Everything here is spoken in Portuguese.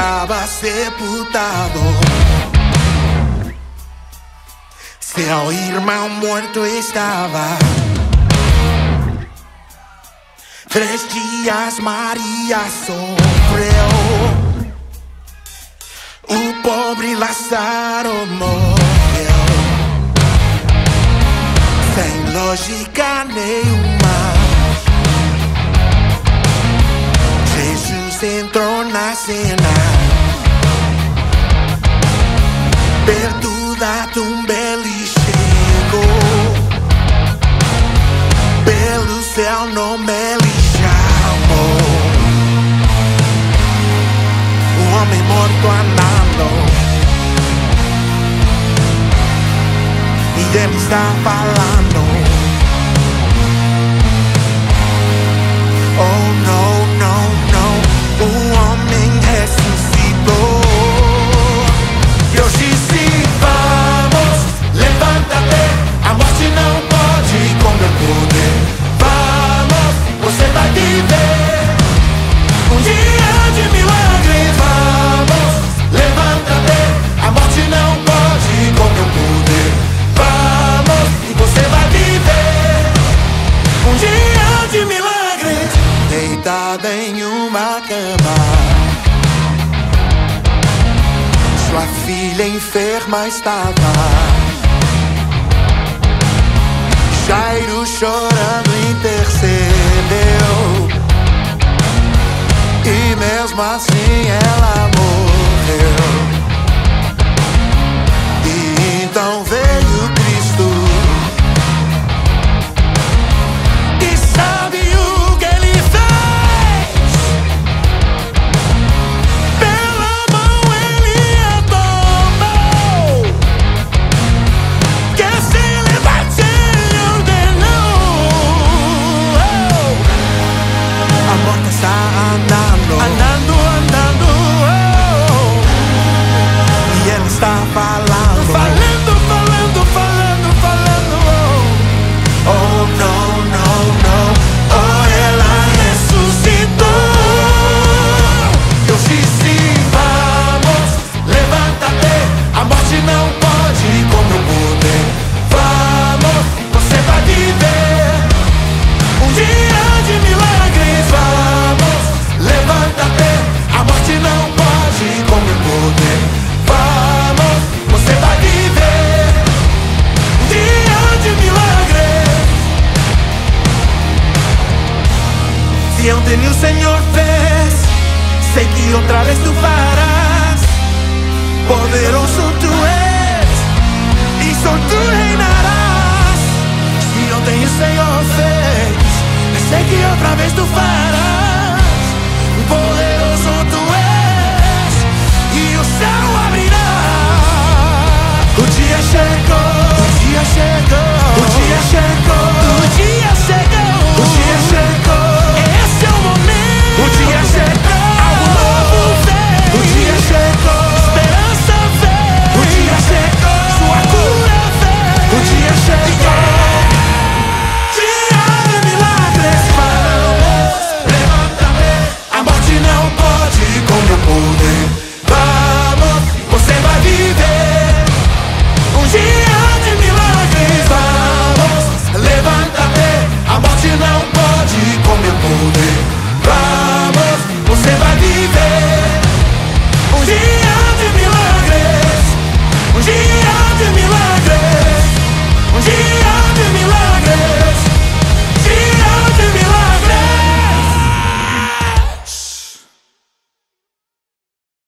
estaba sepultado. Seu irmão morto estava. 3 dias Maria sofreu. O pobre Lázaro morreu. Sem lógica nenhuma, Jesus entrou na cena. Perto da tumba ele chegou. Pelo seu nome ele chamou. O homem morto andando, e ele está falando. Oh não, não, não, o homem ressuscitou. E hoje sim, vamos, levanta-te. A morte não pode com meu poder. Vamos, você vai viver um dia de milagre. Vamos, levanta-te. A morte não pode com meu poder. Vamos, e você vai viver um dia de milagre. Deitada em uma cama, sua filha enferma estava. Jairo chorando intercedeu, e mesmo assim ela morreu. E então veio Cristo. E sabe o que ele fez? Pela mão ele a tomou, que se levante e ordenou. A morte está andando, andando, andando, e ele está falando, falando, falando, falando, falando. Oh não, não, não, oh ela ressuscitou. Eu disse vamos, levanta-te. A morte não pode com meu poder. Vamos, você vai viver um dia de milagres. Vamos, levanta-te. A morte não pode com meu poder. Vamos, você vai viver um dia de milagres. Se ontem o Senhor fez, sei que outra vez tu farás. Poderoso tu és, e só tu reinarás. Se ontem o Senhor fez, sei que outra vez tu farás. Poderoso tu és, e o céu abrirá. O dia chegou, o dia chegou, o dia chegou, o dia chegou, o dia chegou. Esse é o momento. O dia chegou, algo novo vem. O dia chegou, esperança vem. O dia chegou, sua cura vem. O dia chegou, dia de milagres. Vamos, levanta-te. A morte não pode com meu poder. Vamos, você vai viver um dia de milagres. Vamos, levanta-te. A morte não pode com meu poder. Vamos, você vai viver um dia de milagres. Um dia